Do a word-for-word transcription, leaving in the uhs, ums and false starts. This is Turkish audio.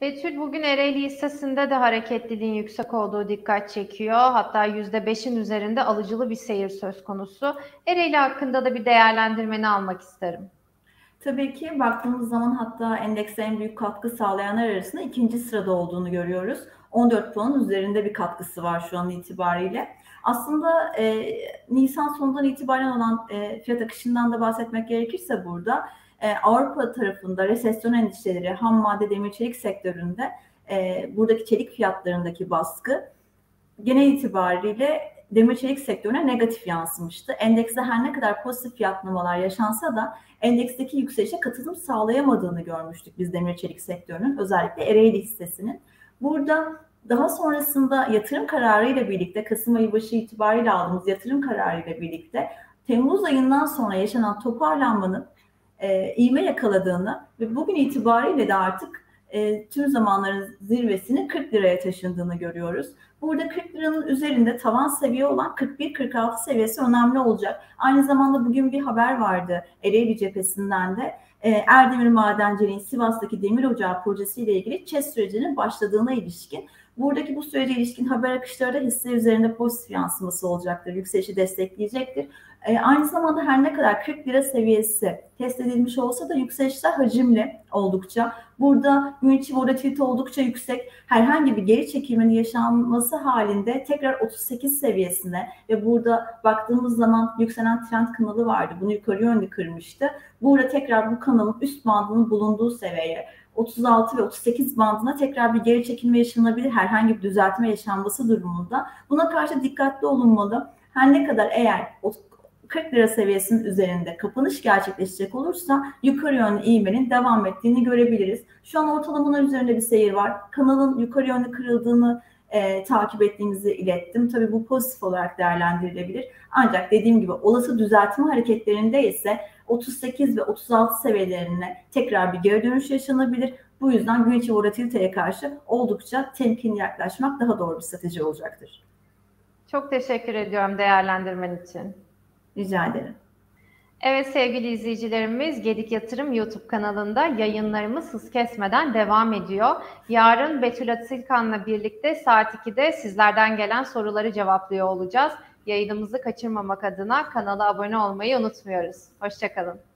Betül, bugün Ereğli hissesinde de hareketliliğin yüksek olduğu dikkat çekiyor. Hatta yüzde beşin üzerinde alıcılı bir seyir söz konusu. Ereğli hakkında da bir değerlendirmeni almak isterim. Tabii ki baktığımız zaman hatta endekse en büyük katkı sağlayanlar arasında ikinci sırada olduğunu görüyoruz. on dört puanın üzerinde bir katkısı var şu an itibariyle. Aslında e, Nisan sonundan itibaren olan e, fiyat akışından da bahsetmek gerekirse burada e, Avrupa tarafında resesyon endişeleri, ham madde demir çelik sektöründe e, buradaki çelik fiyatlarındaki baskı genel itibariyle demir çelik sektörüne negatif yansımıştı. Endekste her ne kadar pozitif fiyatlamalar yaşansa da endeksteki yükselişe katılım sağlayamadığını görmüştük biz demir çelik sektörünün, özellikle Ereğli hissesinin. Burada daha sonrasında yatırım kararı ile birlikte, Kasım ayı başı itibariyle aldığımız yatırım kararı ile birlikte Temmuz ayından sonra yaşanan toparlanmanın e, ivme yakaladığını ve bugün itibariyle de artık e, tüm zamanların zirvesini kırk liraya taşındığını görüyoruz. Burada kırk liranın üzerinde tavan seviye olan kırk bir kırk altı seviyesi önemli olacak. Aynı zamanda bugün bir haber vardı Ereğli cephesinden de. E, Erdemir Madenciliğin Sivas'taki demir ocağı projesiyle ilgili ÇES sürecinin başladığına ilişkin. Buradaki bu sürece ilişkin haber akışları da hisse üzerinde pozitif yansıması olacaktır. Yükselişi destekleyecektir. E, aynı zamanda her ne kadar kırk lira seviyesi test edilmiş olsa da yükselişler hacimli oldukça. Burada gün içi volatilite oldukça yüksek. Herhangi bir geri çekilmenin yaşanması halinde tekrar otuz sekiz seviyesine ve burada baktığımız zaman yükselen trend kanalı vardı. Bunu yukarı yönlü kırmıştı. Burada tekrar bu kanalın üst bandının bulunduğu seviyeye otuz altı ve otuz sekiz bandına tekrar bir geri çekilme yaşanabilir. Herhangi bir düzeltme yaşanması durumunda. Buna karşı dikkatli olunmalı. Her ne kadar eğer kırk lira seviyesinin üzerinde kapanış gerçekleşecek olursa yukarı yönlü ivmenin devam ettiğini görebiliriz. Şu an ortalamanın üzerinde bir seyir var. Kanalın yukarı yönlü kırıldığını e, takip ettiğimizi ilettim. Tabii bu pozitif olarak değerlendirilebilir. Ancak dediğim gibi olası düzeltme hareketlerinde ise otuz sekiz ve otuz altı seviyelerine tekrar bir geri dönüş yaşanabilir. Bu yüzden gün içi volatiliteye karşı oldukça temkinli yaklaşmak daha doğru bir strateji olacaktır. Çok teşekkür ediyorum değerlendirmen için. Rica ederim. Evet sevgili izleyicilerimiz, Gedik Yatırım YouTube kanalında yayınlarımız hız kesmeden devam ediyor. Yarın Betül Atilkan'la birlikte saat ikide sizlerden gelen soruları cevaplıyor olacağız. Yayınımızı kaçırmamak adına kanala abone olmayı unutmuyoruz. Hoşça kalın.